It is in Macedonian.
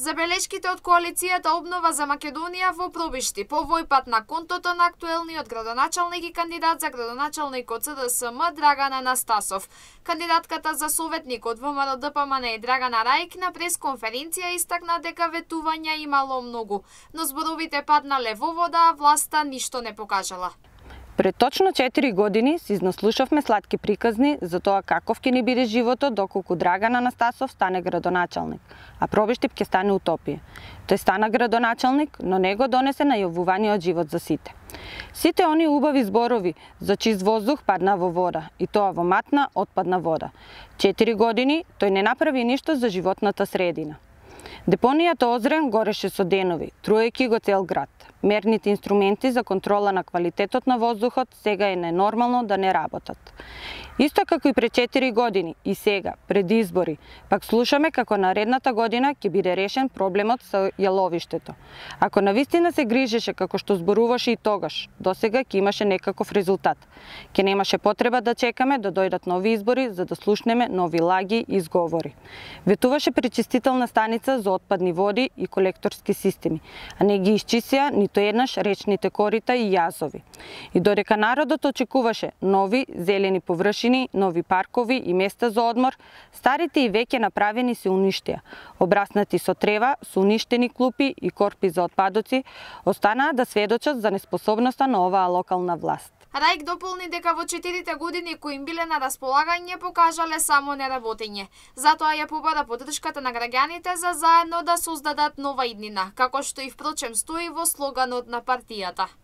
Забелешките од коалицијата Обнова за Македонија во пробишти по овој пат на контото на актуелниот градоначалник и кандидат за градоначалник од СДСМ Драган Анастасов. Кандидатката за советник од ВМРО ДПМН Драгана Рајк на пресконференција истакна дека ветувања имало многу, но зборовите паднале во вода, а власта ништо не покажала. Пред точно 4 години си изнаслушавме сладки приказни за тоа каков ќе ни биде животот доколку Драган Анастасов стане градоначалник, а Пробиштип ќе стане утопија. Тој стана градоначалник, но не го донесе најавуваниот живот за сите. Сите они убави зборови за чист воздух падна во вода, и тоа во матна отпадна вода. 4 години тој не направи ништо за животната средина. Депонијата Озрен гореше со денови, труејќи го цел град. Мерните инструменти за контрола на квалитетот на воздухот сега е ненормално да не работат. Исто како и пред 4 години и сега, пред избори, пак слушаме како наредната година ќе биде решен проблемот со јаловиштето. Ако навистина се грижеше како што зборуваше и тогаш, досега ќе имаше некаков резултат. Ќе немаше потреба да чекаме да дојдат нови избори за да слушнеме нови лаги и изговори. Ветуваше пречистителна станица за отпадни води и колекторски системи, а не ги исчистија нито еднаш речните корита и јазови. И додека народот очекуваше нови зелени површини, нови паркови и места за одмор, старите и веќе направени се уништија. Обраснати со трева, со уништени клупи и корпи за отпадоци, останаа да сведочат за неспособноста на оваа локална власт. Рајк дополни дека во 4 години кои им биле на располагање покажале само неработење. Затоа ја побара поддршката на граѓаните за заедно да создадат нова иднина, како што и впрочем стои во слоганот на партијата.